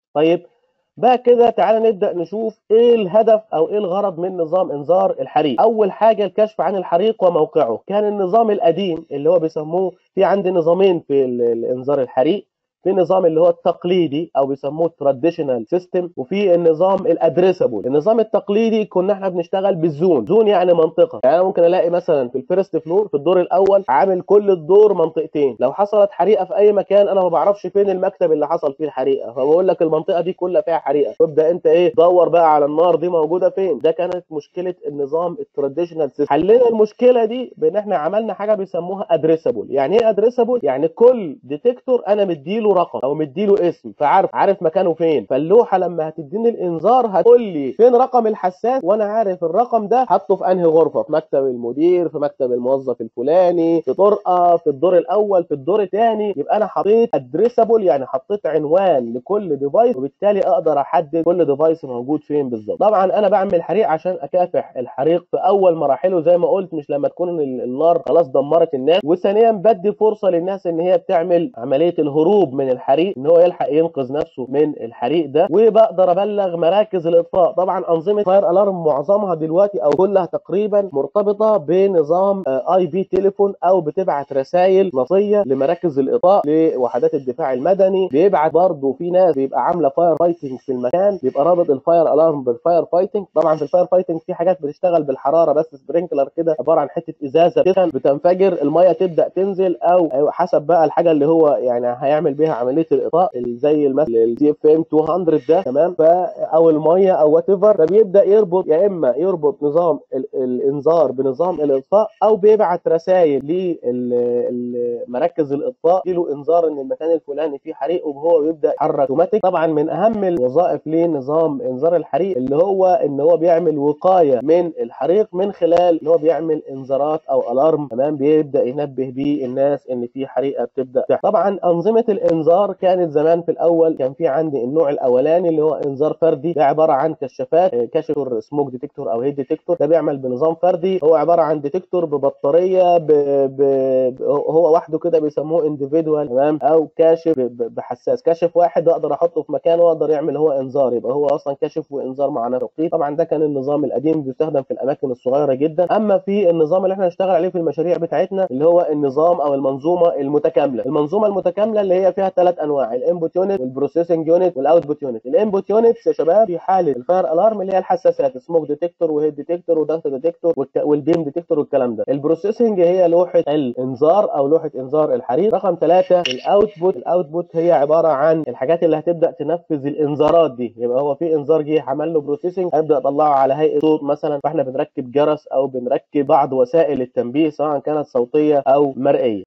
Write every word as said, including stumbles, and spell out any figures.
طيب بقى كده تعالى نبدأ نشوف ايه الهدف او ايه الغرض من نظام انذار الحريق. اول حاجة الكشف عن الحريق وموقعه. كان النظام القديم اللي هو بيسموه، في عندي نظامين في ال- الانذار الحريق، في النظام اللي هو التقليدي او بيسموه التراديشنال سيستم، وفي النظام الادريسابل. النظام التقليدي كنا احنا بنشتغل بالزون. زون يعني منطقه، يعني انا ممكن الاقي مثلا في الفيرست فلور في الدور الاول عامل كل الدور منطقتين، لو حصلت حريقه في اي مكان انا ما بعرفش فين المكتب اللي حصل فيه الحريقه، فبقول لك المنطقه دي كلها فيها حريقه، وابدا انت ايه دور بقى على النار دي موجوده فين. ده كانت مشكله النظام التراديشنال سيستم. حلينا المشكله دي بان احنا عملنا حاجه بيسموها ادريسابل. يعني ايه ادريسابل؟ يعني كل ديتكتور انا مديله رقم او مديله اسم، فعارف عارف مكانه فين. فاللوحه لما هتديني الانذار هتقول لي فين رقم الحساس، وانا عارف الرقم ده حطه في انهي غرفه، في مكتب المدير، في مكتب الموظف الفلاني، في طرقه، في الدور الاول، في الدور الثاني. يبقى انا حطيت ادريسابل، يعني حطيت عنوان لكل ديفايس، وبالتالي اقدر احدد كل ديفايس موجود فين بالظبط. طبعا انا بعمل حريق عشان اكافح الحريق في اول مراحله زي ما قلت، مش لما تكون النار خلاص دمرت الناس. وثانيا بدي فرصه للناس ان هي بتعمل عمليه الهروب من الحريق، ان هو يلحق ينقذ نفسه من الحريق ده. وبقدر ابلغ مراكز الاطفاء. طبعا انظمه فاير الارم معظمها دلوقتي او كلها تقريبا مرتبطه بنظام اي بي تليفون، او بتبعت رسائل نصيه لمراكز الاطفاء، لوحدات الدفاع المدني. بيبعت برضه في ناس بيبقى عامله فاير فايتنج في المكان، بيبقى رابط الفاير الارم بالفاير فايتنج. طبعا في الفاير فايتنج في حاجات بتشتغل بالحراره بس، سبرينكلر كده عباره عن حته ازازه بتسخن بتنفجر، الميه تبدا تنزل، او حسب بقى الحاجه اللي هو يعني هيعمل بيها عمليه الاطفاء، زي المثل الدي اف ام مئتين ده تمام، او الميه او وات ايفر. فبيبدا يربط، يا اما يربط نظام ال الانذار بنظام الاطفاء، او بيبعت رسائل لمراكز الاطفاء له انذار ان المكان الفلاني فيه حريق، وهو بيبدا يتحرك اوتوماتيك. طبعا من اهم الوظائف لنظام انذار الحريق اللي هو ان هو بيعمل وقايه من الحريق من خلال ان هو بيعمل انذارات او الارم تمام، بيبدا ينبه بيه الناس ان في حريقه بتبدا تحصل. طبعا انظمه الانذار كانت زمان في الاول كان في عندي النوع الاولاني اللي هو انذار فردي، ده عباره عن كشافات، كشف سموك ديتكتور او هيد ديتكتور. ده بيعمل بنظام فردي، هو عباره عن ديتكتور ببطاريه ب... ب... هو وحده كده بيسموه انديفيدوال تمام، او كاشف بحساس. كاشف واحد اقدر احطه في مكان واقدر يعمل هو انذار، يبقى هو اصلا كاشف وانذار مع نفسه. طبعا ده كان النظام القديم بيستخدم في الاماكن الصغيره جدا. اما في النظام اللي احنا هنشتغل عليه في المشاريع بتاعتنا اللي هو النظام او المنظومه المتكامله. المنظومه المتكامله اللي هي فيها ثلاث انواع: الانبوت يونت والبروسيسنج يونت والاوتبوت يونت. الانبوت يونت يا شباب في حاله الفاير الارم اللي هي الحساسات، سموك ديتكتور وهيد ديتكتور ودانت ديتكتور والبيم ديتكتور والكلام ده. البروسيسنج هي لوحه الانذار او لوحه انذار الحريق. رقم ثلاثة الاوتبوت. الاوتبوت هي عباره عن الحاجات اللي هتبدا تنفذ الانذارات دي. يبقى هو في انذار جه عمل له بروسيسنج، هيبدا اطلعه على هيئه صوت مثلا، فاحنا بنركب جرس او بنركب بعض وسائل التنبيه سواء كانت صوتيه او مرئيه.